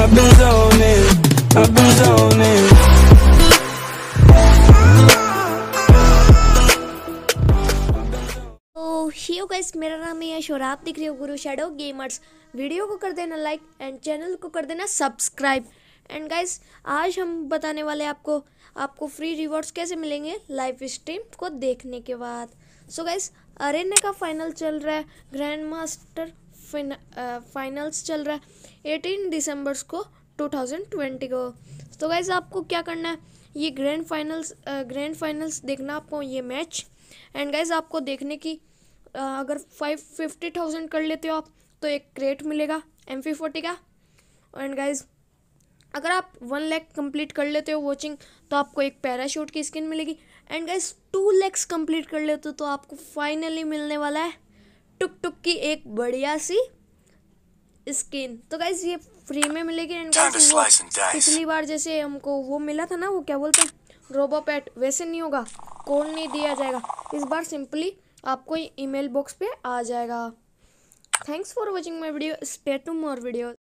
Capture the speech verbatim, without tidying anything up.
I've been zoning, I've been zoning. तो hello guys, मेरा नाम है यश और आप देख रहे हो गुरु शैडो गेमर्स। वीडियो को कर देना लाइक एंड चैनल को कर देना सब्सक्राइब। एंड गाइस, आज हम बताने वाले आपको आपको फ्री रिवॉर्ड्स कैसे मिलेंगे लाइव स्ट्रीम को देखने के बाद। सो गाइस, अरेना का फाइनल चल रहा है, ग्रैंड मास्टर फाइनल्स चल रहा है अठारह दिसंबर को दो हज़ार बीस को। तो गाइस, आपको क्या करना है, ये ग्रैंड फाइनल्स ग्रैंड फाइनल्स देखना आपको ये मैच। एंड गाइस, आपको देखने की आ, अगर फाइव फिफ्टी थाउजेंड कर लेते हो आप तो एक क्रेट मिलेगा एम पी फोर्टी का। एंड गाइस, अगर आप वन लैख कंप्लीट कर लेते हो वॉचिंग तो आपको एक पैराशूट की स्किन मिलेगी। And guys, two lakhs complete कर लेते हो तो आपको फाइनली मिलने वाला है टुक टुक की एक बढ़िया सी स्किन। तो गाइस, ये फ्री में मिलेगी। एंड गाइस, वो पिछली बार जैसे हमको वो मिला था ना, वो क्या बोलते हैं रोबोपेट, वैसे नहीं होगा, कोड नहीं दिया जाएगा। इस बार सिंपली आपको ईमेल बॉक्स पे आ जाएगा। Thanks for watching my video, stay to more video.